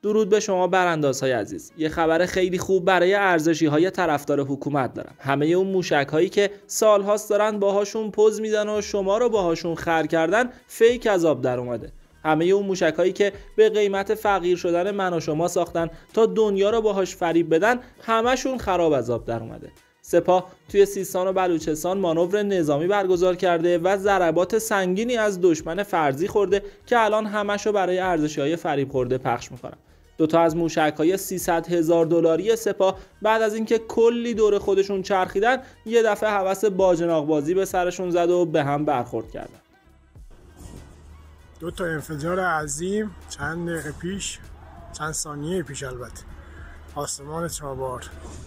درود به شما براندازهای عزیز. یه خبر خیلی خوب برای ارزشی‌های طرفدار حکومت دارم. همه اون موشک‌هایی که سال‌هاست دارن باهاشون پوز میدن و شما رو باهاشون خر کردن فیک از آب در اومده. همه اون موشک‌هایی که به قیمت فقیر شدن من و شما ساختن تا دنیا رو باهاش فریب بدن، همشون خراب از آب در اومده. سپاه توی سیستان و بلوچستان مانور نظامی برگزار کرده و ضربات سنگینی از دشمن فرضی خورده که الان همشو برای ارزشی‌های فریب خورده پخش می‌کنن. دوتا از موشک‌های 300,000 دلاری سپاه بعد از اینکه کلی دور خودشون چرخیدن، یه دفعه هوس باجناق بازی به سرشون زد و به هم برخورد کردن. دو تا انفجار عظیم چند دقیقه پیش، چند ثانیه پیش البته، آسمان چابهار.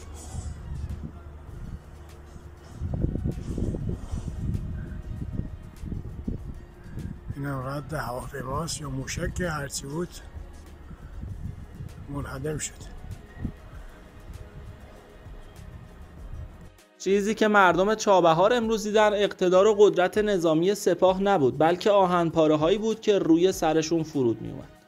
این هم رد هواپیماست یا موشک که هرچی بود منهدم شد. چیزی که مردم چابهار امروز دیدن اقتدار و قدرت نظامی سپاه نبود، بلکه آهنپاره هایی بود که روی سرشون فرود می اومد.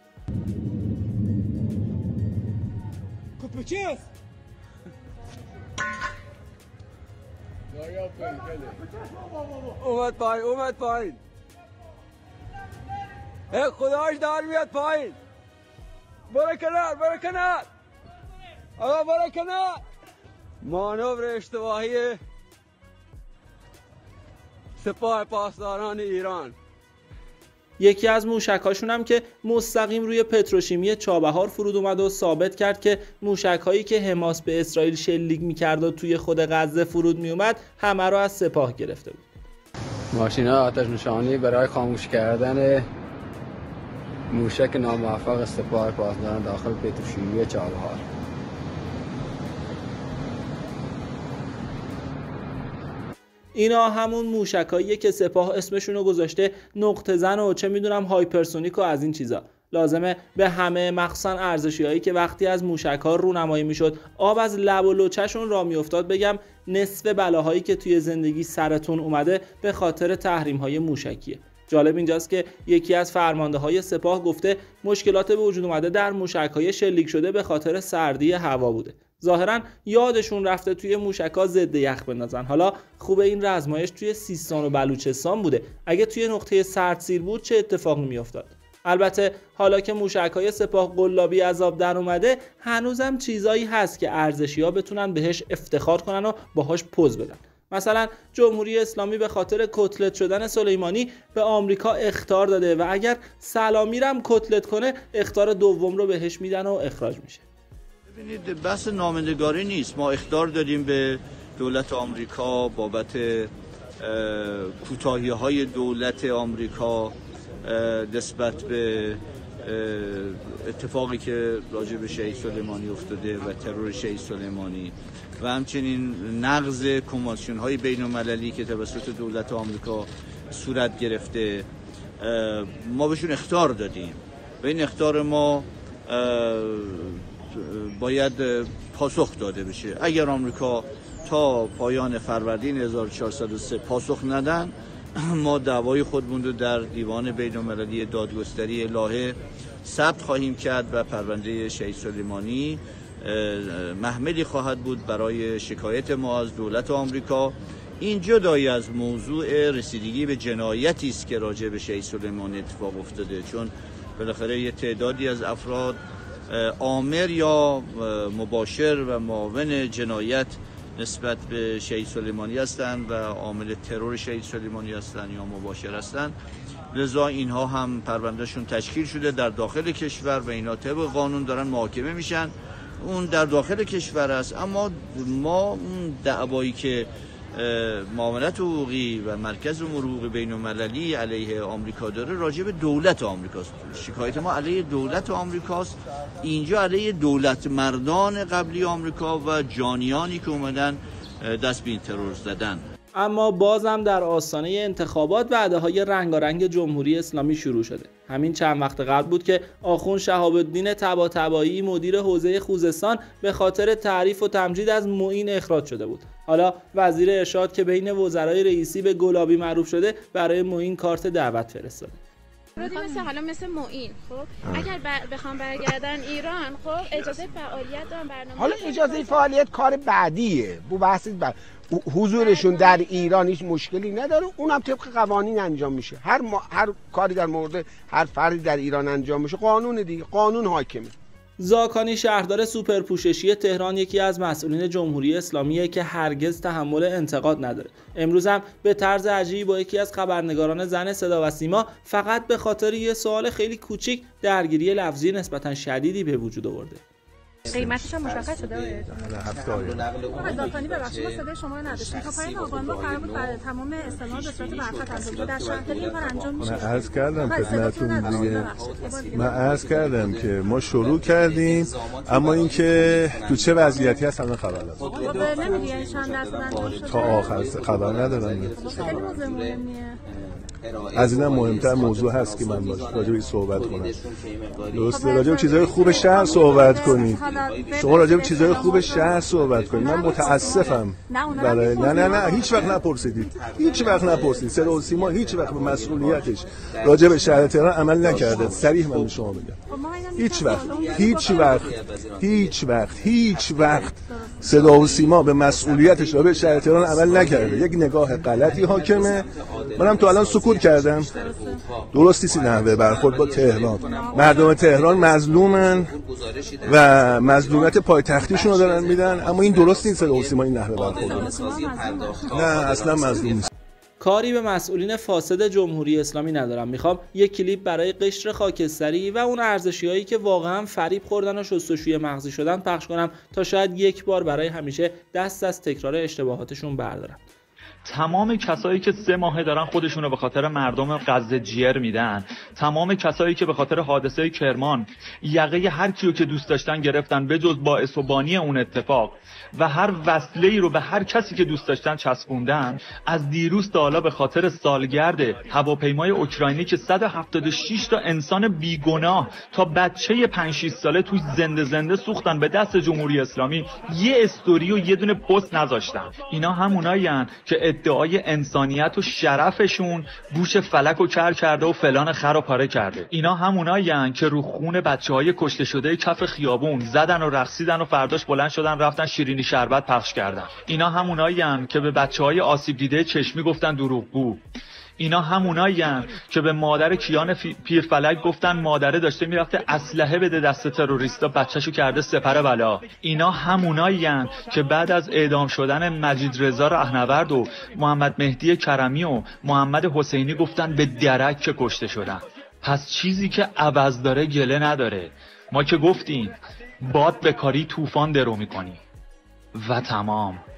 اومد پایین خداش دار میاد پایین. برو کنار آقا برو کنار. مانور اشتباهی سپاه پاسداران ایران. یکی از موشک‌هاشون هم که مستقیم روی پتروشیمی چابهار فرود اومد و ثابت کرد که موشک‌هایی که حماس به اسرائیل شلیک می‌کرد و توی خود غزه فرود می‌اومد همه رو از سپاه گرفته بود. ماشین‌ها آتش نشانی برای خاموش کردن موشک ناموفق سپاه پاسداران داخل پتروشیمی چابهار. اینا همون موشکاییه که سپاه اسمشونو گذاشته نقطه زن و چه میدونم هایپرسونیک و از این چیزا. لازمه به همه مخصوصا ارزشیایی که وقتی از موشک‌ها رونمایی میشد آب از لب و لوچه‌شون را میافتاد بگم نصف بلاهایی که توی زندگی سرتون اومده به خاطر تحریم‌های موشکیه. جالب اینجاست که یکی از فرمانده‌های سپاه گفته مشکلات به وجود اومده در موشک‌های شلیک شده به خاطر سردی هوا بوده. ظاهراً یادشون رفته توی موشک‌ها ضد یخ بندازن. حالا خوبه این رزمایش توی سیستان و بلوچستان بوده. اگه توی نقطه سردسیر بود چه اتفاقی میافتاد؟ البته حالا که موشک‌های سپاه قلابی از آب در اومده، هنوزم چیزایی هست که ارزشی‌ها بتونن بهش افتخار کنن و باهاش پوز بدن. مثلا جمهوری اسلامی به خاطر کتلت شدن سلیمانی به آمریکا اخطار داده و اگر سلامی رم کتلت کنه اخطار دوم رو بهش میدن و اخراج میشه. ببینید بحث نامندگاری نیست. ما اخطار دادیم به دولت آمریکا بابت کوتاهی‌های دولت آمریکا نسبت به اتفاقی که راجع به شهید سلیمانی افتاده و ترور شهید سلیمانی و همچنین نقض کنوانسیون‌های بین‌المللی که توسط دولت آمریکا صورت گرفته. ما بهشون اخطار دادیم و این اخطار ما باید پاسخ داده بشه. اگر آمریکا تا پایان فروردین 1403 پاسخ ندن، ما دعوای خودمون رو در دیوان بین‌المللی دادگستری لاهه ثبت خواهیم کرد و پرونده شهید سلیمانی محملی خواهد بود برای شکایت ما از دولت آمریکا. این جدایی از موضوع رسیدگی به جنایتی است که راجع به شهید سلیمانی اتفاق افتاده، چون بالاخره یه تعدادی از افراد آمر یا مباشر و معاون جنایت نسبت به شهید سلیمانی هستند و عامل ترور شهید سلیمانی هستند یا مباشر هستند. لذا اینها هم پروندهشون تشکیل شده در داخل کشور و اینا طبق قانون دارن محاکمه میشن. اون در داخل کشور است، اما ما اون دعوایی که معاونت حقوقی و مرکز امور حقوقی بین‌المللی علیه آمریکا داره راجع به دولت آمریکاست. شکایت ما علیه دولت آمریکاست. اینجا علیه دولت مردان قبلی آمریکا و جانیانی که اومدن دست به این ترور زدن. اما بازم در آستانه انتخابات وعده‌های رنگارنگ جمهوری اسلامی شروع شده. همین چند وقت قبل بود که آخوند شهاب الدین طباطبایی مدیر حوزه خوزستان به خاطر تعریف و تمجید از معین اخراج شده بود. حالا وزیر ارشاد که بین وزرای رئیسی به گلابی معروف شده برای معین کارت دعوت فرستاده. مثل معین خب اگر بخوام برگردن ایران خب اجازه فعالیت دارن برنامه. حالا اجازه فعالیت کار بعدیه، بو بحث حضورشون در ایران هیچ مشکلی نداره، اونم طبق قوانین انجام میشه. هر کاری در مورد هر فردی در ایران انجام میشه قانون دیگه، قانون حاکمه. زاکانی شهردار سوپرپوششی تهران یکی از مسئولین جمهوری اسلامیه که هرگز تحمل انتقاد نداره. امروز هم به طرز عجیبی با یکی از خبرنگاران زن صدا و سیما فقط به خاطر یه سوال خیلی کوچیک درگیری لفظی نسبتاً شدیدی به وجود آورده. قیمتش هم مشخص شده. آقای زاکانی ببخشید ما صدای شما رو نداشتیم. تا پایان آبان قرار بود برای تمام استعمال به صورت برخط انجام بشه. در شهرداری این کار انجام میشه. من عرض کردم خدمتتون دیگه. من عرض کردم که ما شروع کردیم اما اینکه تو چه وضعیتی هست الان خبر ندارم. خب نمیگی چند درصد انجام شده؟ تا آخر خبر ندارم. خیلی موضوع مهمیه. از اینم مهمتر موضوع هست که من باش راجع به صحبت کنم. درسته راجع به چیزهای خوب شهر صحبت کنید. شما راجع به چیزهای خوب شهر صحبت کنید. من متاسفم برای نه هیچ وقت نپرسید. صدا و سیما هیچ وقت به مسئولیتش راجع به شهر تهران عمل نکرده. صریح من به شما بگم. هیچ وقت صدا و سیما به مسئولیتش راجع به شهر تهران عمل نکرده. یک نگاه غلطی حاکمه. منم تو الان سکوت کردم. درستی سی نحوه برخورد با تهران. مردم تهران مظلومن و مظلومیت پایتختیشون رو دارن میدن، اما این درست نیست صدا و سیما این نحوه برخورد. نه اصلا مظلوم نیست. کاری به مسئولین فاسد جمهوری اسلامی ندارم. میخوام یک کلیپ برای قشر خاکستری و اون ارزشیایی که واقعا فریب خوردن و شستشوی مغزی شدن پخش کنم تا شاید یک بار برای همیشه دست از تکرار اشتباهاتشون بردارن. تمام کسایی که 3 ماه دارن خودشونو به خاطر مردم غزه جیر میدن، تمام کسایی که به خاطر حادثه کرمان یقه هر کیو که دوست داشتن گرفتن به جز باعث و بانی اون اتفاق و هر وصله‌ای رو به هر کسی که دوست داشتن چسبوندن، از دیروز تا حالا به خاطر سالگرد هواپیمای اوکراینی که 176 تا انسان بیگناه تا بچه 5-6 ساله توی زنده سوختن به دست جمهوری اسلامی، یه استوری و یه دونه پست نذاشتن. اینا همونایین که ادعای انسانیت و شرفشون گوش فلک و کر کرده و فلان خر و پاره کرده. اینا همونایین که رو خون بچه‌های کشته شده کف خیابون زدن و رقصیدن و فرداش بلند شدن رفتن شیرینی شربت پخش کردن. اینا همونایین که به بچه‌های آسیب دیده چشمی گفتن دروغگو. اینا همونایین که به مادر کیان پیرفلک گفتن مادره داشته میرفته اسلحه بده دست تروریستا بچه‌شو کرده سپر بلا. اینا همونایین که بعد از اعدام شدن مجید رضا رهنورد و محمد مهدی کرمی و محمد حسینی گفتن به درک که کشته شدن. پس چیزی که عوض داره گله نداره. ما که گفتیم باد به کاری طوفان درو میکنی و تمام.